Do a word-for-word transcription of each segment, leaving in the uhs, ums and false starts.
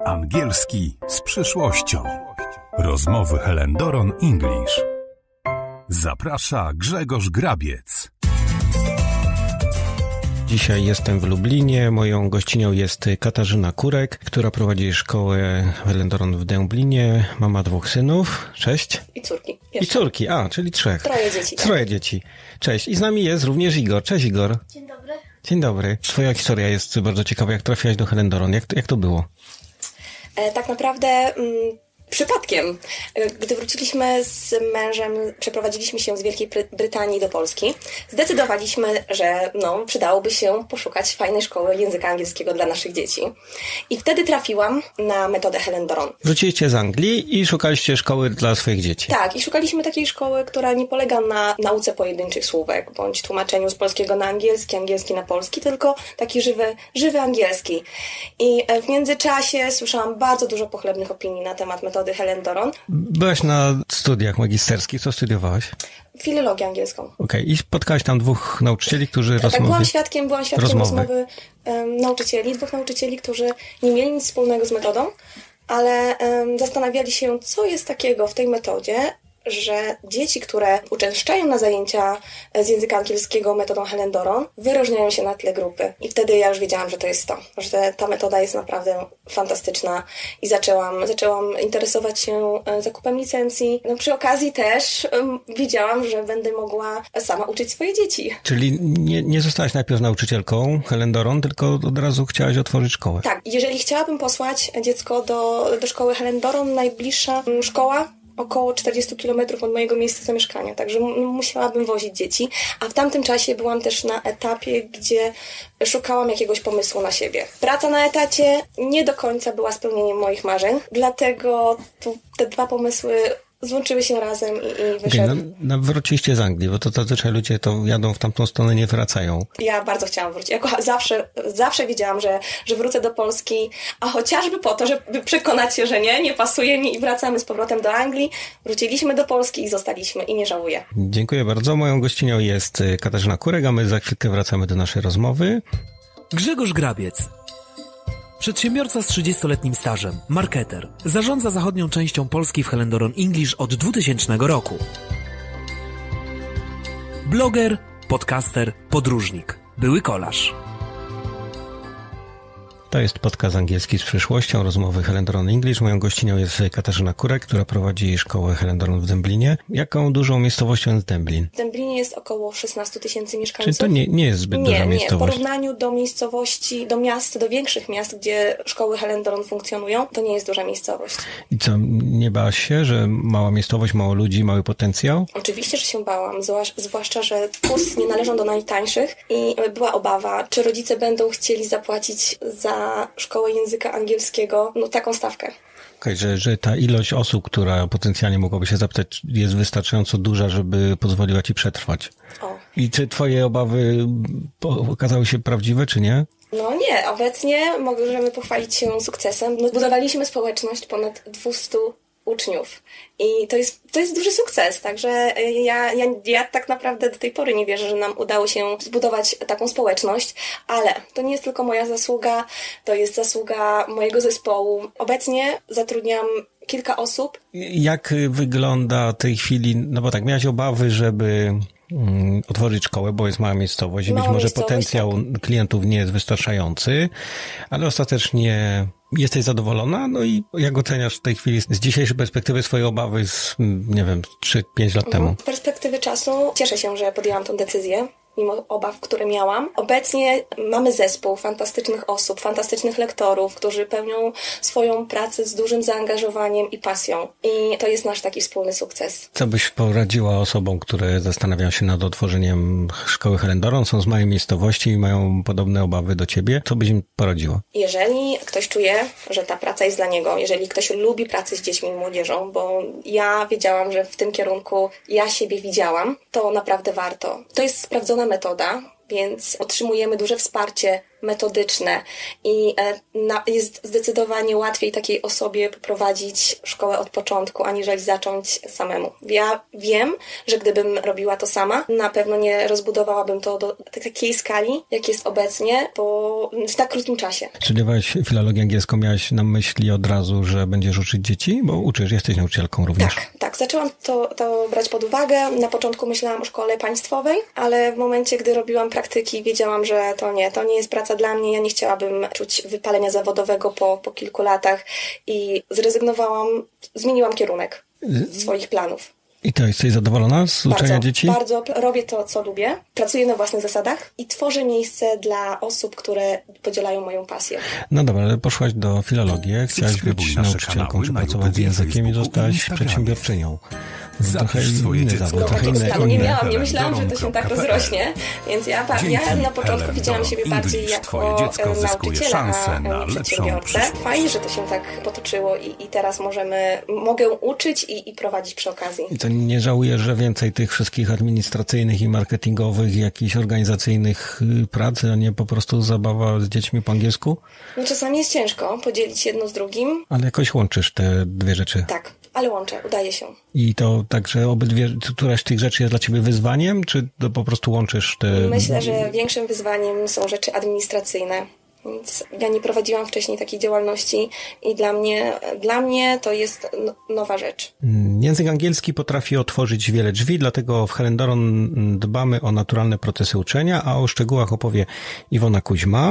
Angielski z przyszłością. Rozmowy Helen Doron English. Zaprasza Grzegorz Grabiec. Dzisiaj jestem w Lublinie. Moją gościnią jest Katarzyna Kurek, która prowadzi szkołę Helen Doron w Dęblinie. Mama dwóch synów. Cześć. I córki. Jeszcze. I córki, a, czyli trzech. Troje dzieci. Troje dzieci. Cześć. I z nami jest również Igor. Cześć, Igor. Dzień dobry. Dzień dobry. Twoja historia jest bardzo ciekawa. Jak trafiłaś do Helen Doron? Jak to, jak to było? E, tak naprawdę... Mm, Przypadkiem. Gdy wróciliśmy z mężem, przeprowadziliśmy się z Wielkiej Brytanii do Polski, zdecydowaliśmy, że no, przydałoby się poszukać fajnej szkoły języka angielskiego dla naszych dzieci. I wtedy trafiłam na metodę Helen Doron. Wróciliście z Anglii i szukaliście szkoły dla swoich dzieci. Tak, i szukaliśmy takiej szkoły, która nie polega na nauce pojedynczych słówek, bądź tłumaczeniu z polskiego na angielski, angielski na polski, tylko taki żywy, żywy angielski. I w międzyczasie słyszałam bardzo dużo pochlebnych opinii na temat metody Helen Doron. Byłaś na studiach magisterskich. Co studiowałaś? Filologię angielską. Okej. Okay. I spotkałaś tam dwóch nauczycieli, którzy tak, rozmowy... Tak, byłam świadkiem, byłam świadkiem rozmowy, rozmowy um, nauczycieli, dwóch nauczycieli, którzy nie mieli nic wspólnego z metodą, ale um, zastanawiali się, co jest takiego w tej metodzie, że dzieci, które uczęszczają na zajęcia z języka angielskiego metodą Helen Doron, wyróżniają się na tle grupy. I wtedy ja już wiedziałam, że to jest to, że ta metoda jest naprawdę fantastyczna i zaczęłam, zaczęłam interesować się zakupem licencji. No, przy okazji też um, wiedziałam, że będę mogła sama uczyć swoje dzieci. Czyli nie, nie zostałaś najpierw nauczycielką Helen Doron, tylko od razu chciałaś otworzyć szkołę. Tak, jeżeli chciałabym posłać dziecko do, do szkoły Helen Doron, najbliższa szkoła około czterdzieści kilometrów od mojego miejsca zamieszkania, także m- musiałabym wozić dzieci, a w tamtym czasie byłam też na etapie, gdzie szukałam jakiegoś pomysłu na siebie. Praca na etacie nie do końca była spełnieniem moich marzeń, dlatego tu te dwa pomysły złączyły się razem i, i wyszedł. Okay, no, no wróciliście z Anglii, bo to zazwyczaj ludzie to jadą w tamtą stronę, nie wracają. Ja bardzo chciałam wrócić. Jako zawsze, zawsze wiedziałam, że, że wrócę do Polski, a chociażby po to, żeby przekonać się, że nie, nie pasuje mi i wracamy z powrotem do Anglii. Wróciliśmy do Polski i zostaliśmy i nie żałuję. Dziękuję bardzo. Moją gościnią jest Katarzyna Kurek, a my za chwilkę wracamy do naszej rozmowy. Grzegorz Grabiec. Przedsiębiorca z trzydziestoletnim stażem, marketer, zarządza zachodnią częścią Polski w Helen Doron English od dwutysięcznego roku. Bloger, podcaster, podróżnik, były kolarz. To jest podcast angielski z przyszłością, rozmowy Helen Doron English. Moją gościnią jest Katarzyna Kurek, która prowadzi szkołę Helen Doron w Dęblinie. Jaką dużą miejscowością jest Dęblin? W Dęblinie jest około szesnaście tysięcy mieszkańców. Czyli to nie, nie jest zbyt nie, duża nie. miejscowość. W porównaniu do miejscowości, do miast, do większych miast, gdzie szkoły Helen Doron funkcjonują, to nie jest duża miejscowość. I co, nie bałaś się, że mała miejscowość, mało ludzi, mały potencjał? Oczywiście, że się bałam, zwłaszcza, że kursy nie należą do najtańszych i była obawa, czy rodzice będą chcieli zapłacić za szkołę języka angielskiego, no taką stawkę. Okay, że, że ta ilość osób, która potencjalnie mogłaby się zapytać, jest wystarczająco duża, żeby pozwoliła ci przetrwać. O. I czy twoje obawy okazały się prawdziwe, czy nie? No nie, obecnie możemy pochwalić się sukcesem. No, budowaliśmy społeczność ponad dwieście uczniów. I to jest, to jest duży sukces, także ja, ja, ja tak naprawdę do tej pory nie wierzę, że nam udało się zbudować taką społeczność, ale to nie jest tylko moja zasługa, to jest zasługa mojego zespołu. Obecnie zatrudniam kilka osób. Jak wygląda w tej chwili, no bo tak, miałaś obawy, żeby um, otworzyć szkołę, bo jest mała miejscowość i być może potencjał tak. klientów nie jest wystarczający, ale ostatecznie jesteś zadowolona? No i jak oceniasz w tej chwili z dzisiejszej perspektywy swoje obawy z, nie wiem, trzy pięć lat temu? Z perspektywy czasu cieszę się, że podjęłam tę decyzję, mimo obaw, które miałam. Obecnie mamy zespół fantastycznych osób, fantastycznych lektorów, którzy pełnią swoją pracę z dużym zaangażowaniem i pasją. I to jest nasz taki wspólny sukces. Co byś poradziła osobom, które zastanawiają się nad otworzeniem szkoły Helen Doron, są z małej miejscowości i mają podobne obawy do ciebie? Co byś im poradziła? Jeżeli ktoś czuje, że ta praca jest dla niego, jeżeli ktoś lubi pracę z dziećmi i młodzieżą, bo ja wiedziałam, że w tym kierunku ja siebie widziałam, to naprawdę warto. To jest sprawdzona metoda, więc otrzymujemy duże wsparcie metodyczne i na, jest zdecydowanie łatwiej takiej osobie poprowadzić szkołę od początku, aniżeli zacząć samemu. Ja wiem, że gdybym robiła to sama, na pewno nie rozbudowałabym to do takiej skali, jak jest obecnie, bo w tak krótkim czasie. Studiowałaś filologię angielską, miałaś na myśli od razu, że będziesz uczyć dzieci? Bo uczysz, jesteś nauczycielką również. Tak, tak. Zaczęłam to, to brać pod uwagę. Na początku myślałam o szkole państwowej, ale w momencie, gdy robiłam praktyki, wiedziałam, że to nie, to nie jest praca dla mnie. Ja nie chciałabym czuć wypalenia zawodowego po, po kilku latach i zrezygnowałam, zmieniłam kierunek swoich planów. I to jesteś zadowolona z uczenia bardzo, dzieci? Bardzo. Robię to, co lubię. Pracuję na własnych zasadach i tworzę miejsce dla osób, które podzielają moją pasję. No dobra, ale poszłaś do filologii, chciałaś być nauczycielką, czy pracować z językiem i zostałaś przedsiębiorczynią. Trochę inny zawód, no, trochę inne. No, nie miałam, nie myślałam, że to się tak rozrośnie, więc ja, ja na początku widziałam siebie bardziej jako nauczyciela, a nie przedsiębiorcę. Fajnie, że to się tak potoczyło i, i teraz możemy, mogę uczyć i, i prowadzić przy okazji. I to nie żałujesz, że więcej tych wszystkich administracyjnych i marketingowych, jakichś organizacyjnych prac, a nie po prostu zabawa z dziećmi po angielsku? No czasami jest ciężko podzielić jedno z drugim. Ale jakoś łączysz te dwie rzeczy. Tak, ale łączę, udaje się. I to tak, że obydwie, któraś z tych rzeczy jest dla ciebie wyzwaniem, czy to po prostu łączysz te... Myślę, że większym wyzwaniem są rzeczy administracyjne. Więc ja nie prowadziłam wcześniej takiej działalności i dla mnie, dla mnie to jest nowa rzecz. Język angielski potrafi otworzyć wiele drzwi, dlatego w Helendoron dbamy o naturalne procesy uczenia, a o szczegółach opowie Iwona Kuźma.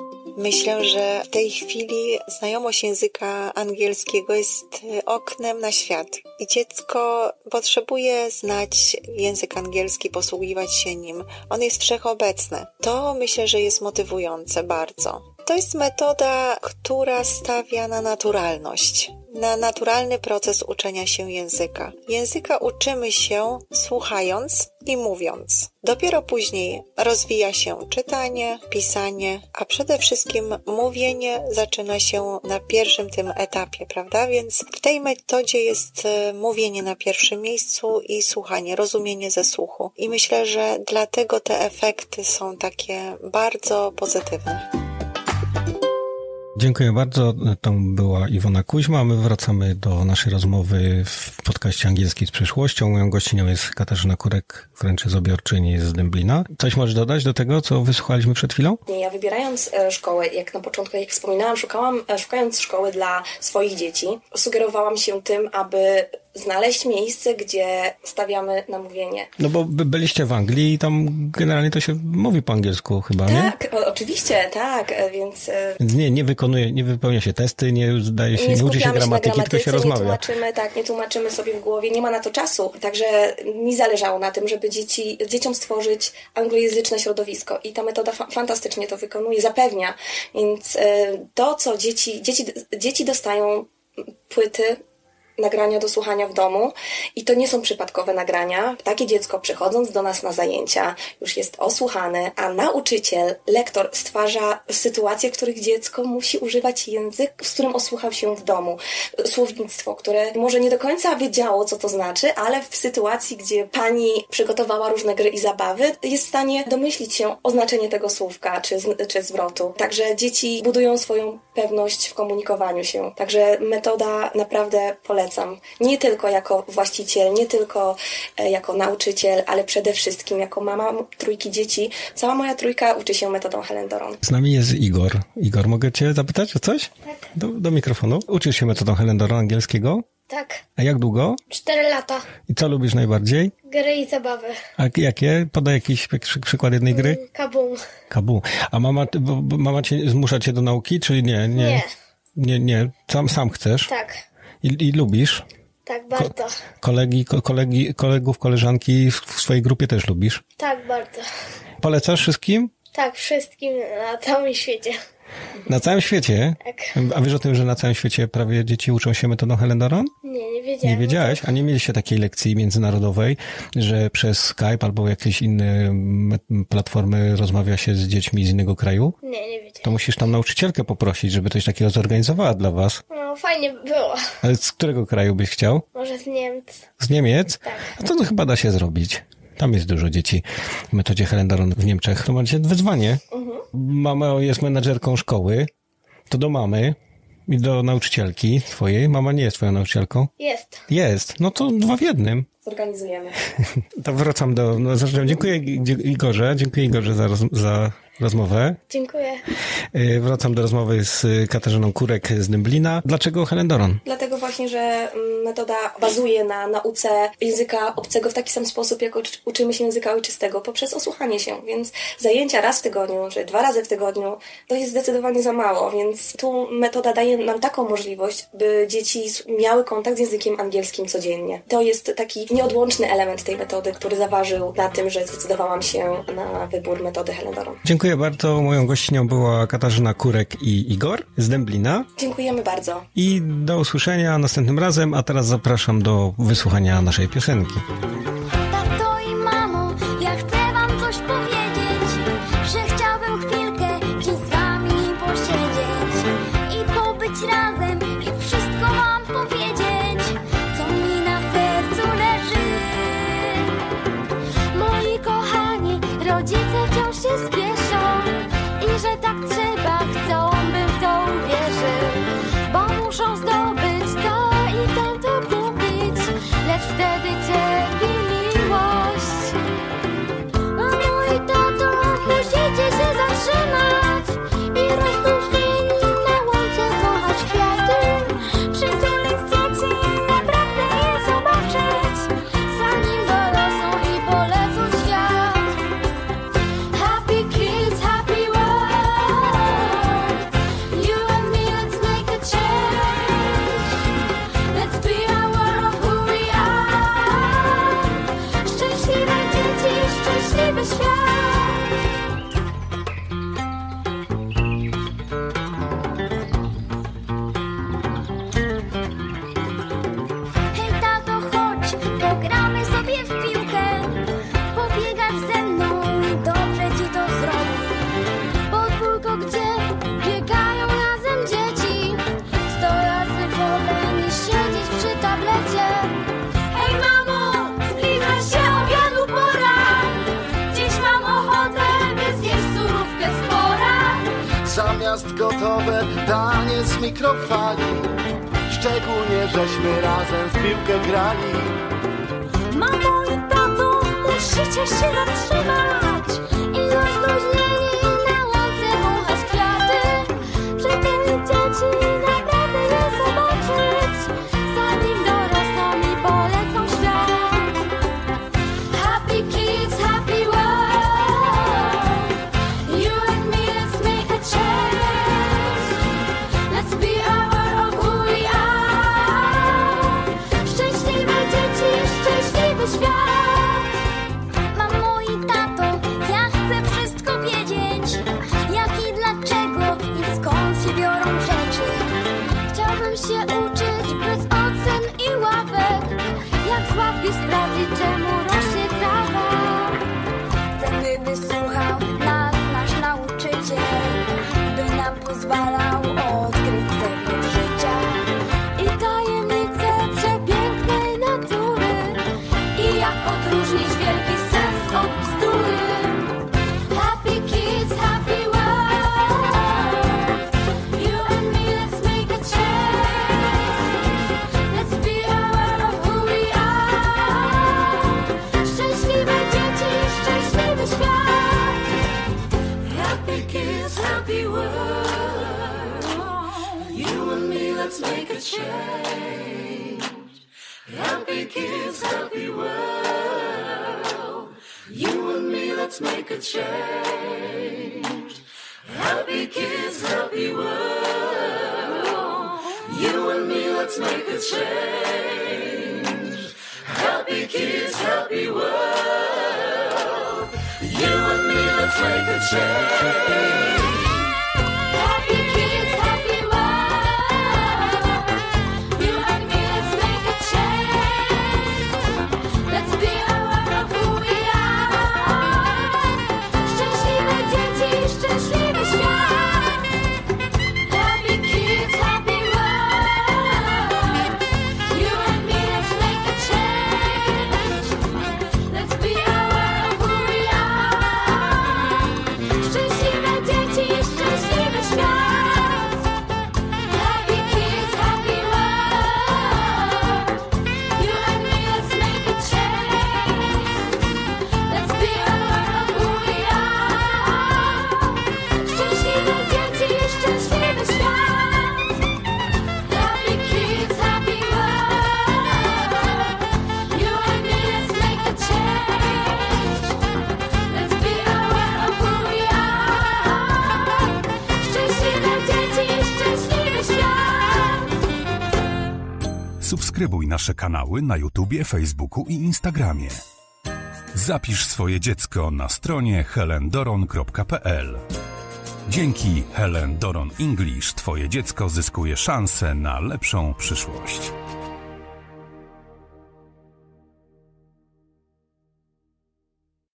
Myślę, że w tej chwili znajomość języka angielskiego jest oknem na świat i dziecko potrzebuje znać język angielski, posługiwać się nim. On jest wszechobecny. To myślę, że jest motywujące bardzo. To jest metoda, która stawia na naturalność, na naturalny proces uczenia się języka. Języka uczymy się słuchając i mówiąc. Dopiero później rozwija się czytanie, pisanie, a przede wszystkim mówienie zaczyna się na pierwszym tym etapie, prawda? Więc w tej metodzie jest mówienie na pierwszym miejscu i słuchanie, rozumienie ze słuchu. I myślę, że dlatego te efekty są takie bardzo pozytywne. Dziękuję bardzo. To była Iwona Kuźma. My wracamy do naszej rozmowy w podcaście Angielski z przyszłością. Moją gościnią jest Katarzyna Kurek, wręczyzobiorczyni z Dęblina. Coś możesz dodać do tego, co wysłuchaliśmy przed chwilą? Nie, ja wybierając szkołę, jak na początku, jak wspominałam, szukałam, szukając szkoły dla swoich dzieci, sugerowałam się tym, aby znaleźć miejsce, gdzie stawiamy na mówienie. No bo byliście w Anglii i tam generalnie to się mówi po angielsku chyba, tak, nie? Tak, oczywiście, tak, więc... Więc nie, nie wykonuje, nie wypełnia się testy, nie zdaje się, nie, nie uczy się gramatyki, tylko się rozmawia. Nie tłumaczymy, tak, nie tłumaczymy sobie w głowie, nie ma na to czasu. Także mi zależało na tym, żeby dzieci, dzieciom stworzyć anglojęzyczne środowisko i ta metoda fa- fantastycznie to wykonuje, zapewnia. Więc to, co dzieci, dzieci, dzieci dostają płyty, nagrania do słuchania w domu i to nie są przypadkowe nagrania. Takie dziecko, przychodząc do nas na zajęcia, już jest osłuchane, a nauczyciel, lektor stwarza sytuacje, w których dziecko musi używać język, z którym osłuchał się w domu. Słownictwo, które może nie do końca wiedziało, co to znaczy, ale w sytuacji, gdzie pani przygotowała różne gry i zabawy, jest w stanie domyślić się o znaczeniu tego słówka czy, czy zwrotu. Także dzieci budują swoją pewność w komunikowaniu się. Także metoda naprawdę polecam. Nie tylko jako właściciel, nie tylko e, jako nauczyciel, ale przede wszystkim jako mama trójki dzieci. Cała moja trójka uczy się metodą Helendoron. Z nami jest Igor. Igor, mogę cię zapytać o coś? Tak. Do, do mikrofonu. Uczysz się metodą Helendoron angielskiego? Tak. A jak długo? Cztery lata. I co lubisz najbardziej? Gry i zabawy. A jakie? Podaj jakiś przy, przykład jednej gry? Kabum. Kabum. A mama, bo, bo mama cię zmusza cię do nauki, czyli nie? Nie. Nie. Nie, nie. Sam, sam chcesz? Tak. I, i lubisz? Tak, bardzo. Ko- kolegi, ko- kolegi, kolegów, koleżanki w, w swojej grupie też lubisz? Tak, bardzo. Polecasz wszystkim? Tak, wszystkim na całym świecie. Na całym świecie? Tak. A wiesz o tym, że na całym świecie prawie dzieci uczą się metodą Helendoron? Nie, nie wiedziałem. Nie wiedziałeś? A nie mieliście takiej lekcji międzynarodowej, że przez Skype albo jakieś inne platformy rozmawia się z dziećmi z innego kraju? Nie, nie wiedziałem. To musisz tam nauczycielkę poprosić, żeby coś takiego zorganizowała dla was. No, fajnie by było. Ale z którego kraju byś chciał? Może z Niemcy. Z Niemiec? Tak. A to, to chyba da się zrobić. Tam jest dużo dzieci w metodzie Helendoron w Niemczech. To macie wyzwanie. Mhm. Mama jest menadżerką szkoły, to do mamy i do nauczycielki twojej. Mama nie jest twoją nauczycielką? Jest. Jest. No to dwa w jednym. Zorganizujemy. To wracam do... No, zresztą dziękuję Igorze. Dziękuję Igorze za, roz, za rozmowę. Dziękuję. Wracam do rozmowy z Katarzyną Kurek z Dęblina. Dlaczego Helendoron? Dlatego właśnie, że metoda bazuje na nauce języka obcego w taki sam sposób, jak uczymy się języka ojczystego, poprzez osłuchanie się. Więc zajęcia raz w tygodniu, czy dwa razy w tygodniu, to jest zdecydowanie za mało. Więc tu metoda daje nam taką możliwość, by dzieci miały kontakt z językiem angielskim codziennie. To jest taki nieodłączny element tej metody, który zaważył na tym, że zdecydowałam się na wybór metody Helendoron. Dziękuję bardzo. Moją gościnią była Katarzyna Kurek i Igor z Dęblina. Dziękujemy bardzo. I do usłyszenia następnym razem, a teraz zapraszam do wysłuchania naszej piosenki. Tato i mamo, ja chcę wam coś powiedzieć, że chciałbym chwilkę dziś z wami posiedzieć i pobyć razem i wszystko wam powiedzieć, co mi na sercu leży. Moi kochani, rodzice wciąż się spieszą i że tak trzeba, chcą, bym w to uwierzył, bo muszą zdobyć to i tamto kupić, lecz wtedy cierpi miłość. Mamo i tato, musicie się zatrzymać i rozluźnieni na łące kochać kwiaty, przytulić dzieci, naprawdę je zobaczyć, zanim dorosną i polecą w świat. Happy kids, happy world. You and me, let's make a change. Let's be our of who we are. Szczęśliwe dzieci, szczęśliwy świat. Hej tato, chodź, pogramy sobie w piłkę. Pobiegasz ze mną i dobrze ci to zrobi. Podwórko, gdzie biegają razem dzieci. Sto razy wolę niż siedzieć przy tablecie. Hej mamo, zbliża się obiadu pora. Dziś mam ochotę, by zjeść surówkę z pora. Zamiast gotowe danie z mikrofali, szczególnie żeśmy razem w piłkę grali. Mamo i tato, musicie się zatrzymać i rozluźnieni na łące wąchać kwiaty, przytulić dzieci, naprawdę je zobaczyć, zanim dorosną i polecą w świat. Happy kids, happy world. You and me, let's make a change. Let's be our of who we are. Szczęśliwe dzieci, szczęśliwy świat. Mamo i tato, ja chcę wszystko wiedzieć, jak i dlaczego i skąd się biorą rzeczy. Chciałbym się uczyć bez ocen i ławek, jak z ławki sprawdzić, czemu rośnie trawa. Chcemy, by słuchał nas nasz nauczyciel, by nam pozwalał odkryć sekret życia i tajemnice przepięknej natury i jak odróżnić wielki sens od bzdury. Happy kids, happy world. You and me, let's make a change. Let's be our of who we are. Szczęśliwe dzieci, szczęśliwy świat. Happy kids, happy world. You and me, let's make a change. Happy kids, happy world. You and me, let's make a change. Happy kids, happy world. You and me, let's make a change. Happy kids, happy world. You and me, let's make a change. Happy kids, happy world. You and me, let's make a change. Let's be our of who we are. Szczęśliwe dzieci, szczęśliwy świat. Happy kids, happy world. You and me, let's make a change. Let's be our Subskrybuj nasze kanały na YouTubie, Facebooku i Instagramie. Zapisz swoje dziecko na stronie helen doron kropka p l. Dzięki Helen Doron English Twoje dziecko zyskuje szansę na lepszą przyszłość.